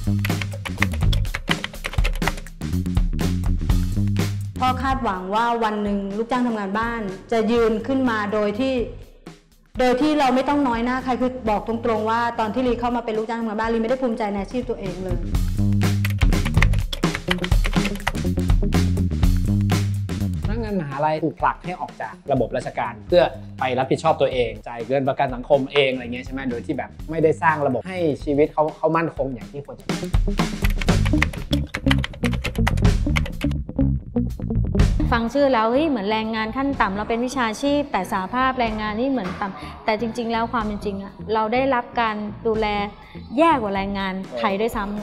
พ่อคาดหวังว่าวันหนึ่งลูกจ้างทำงานบ้านจะยืนขึ้นมาโดยที่เราไม่ต้องน้อยหน้าใครคือบอกตรงๆว่าตอนที่ลีเข้ามาเป็นลูกจ้างทำงานบ้านลีไม่ได้ภูมิใจในอาชีพตัวเองเลยพนักงานมหาลัยถูกผลักให้ออกจากระบบราชการเพื่อไปรับผิดชอบตัวเองจ่ายเงินประกันสังคมเองอะไรเงี้ยใช่ไหมโดยที่แบบไม่ได้สร้างระบบให้ชีวิตเขามั่นคงอย่างที่ควรจะฟังชื่อแล้วเหมือนแรงงานขั้นต่ำเราเป็นวิชาชีพแต่สหภาพแรงงานนี่เหมือนต่ำแต่จริงๆแล้วความเป็นจริงเราได้รับการดูแลแย่กว่าแรงงานไทยด้วยซ้ำ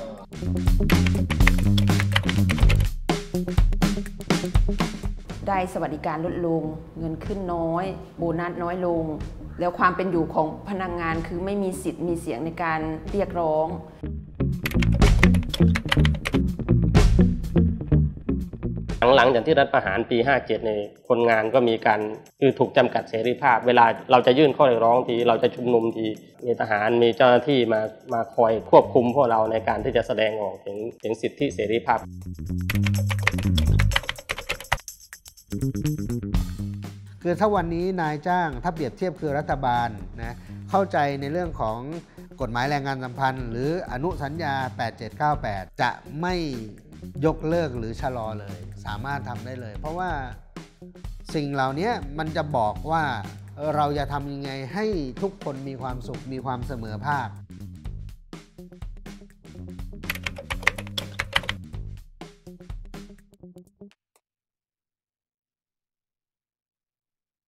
ได้สวัสดิการลดลงเงินขึ้นน้อยโบนัสน้อยลงแล้วความเป็นอยู่ของพนักงานคือไม่มีสิทธิ์มีเสียงในการเรียกร้องหลังจากที่รัฐประหารปี 57 ในคนงานก็มีการคือถูกจำกัดเสรีภาพเวลาเราจะยื่นข้อเรียกร้องทีเราจะชุมนุมทีมีทหารมีเจ้าหน้าที่มาคอยควบคุมพวกเราในการที่จะแสดงออกถึงสิทธิเสรีภาพคือถ้าวันนี้นายจ้างถ้าเปรียบเทียบคือรัฐบาลนะเข้าใจในเรื่องของกฎหมายแรงงานสัมพันธ์หรืออนุสัญญา 8798 จะไม่ยกเลิกหรือชะลอเลยสามารถทำได้เลยเพราะว่าสิ่งเหล่านี้มันจะบอกว่าเราจะทำยังไงให้ทุกคนมีความสุขมีความเสมอภาค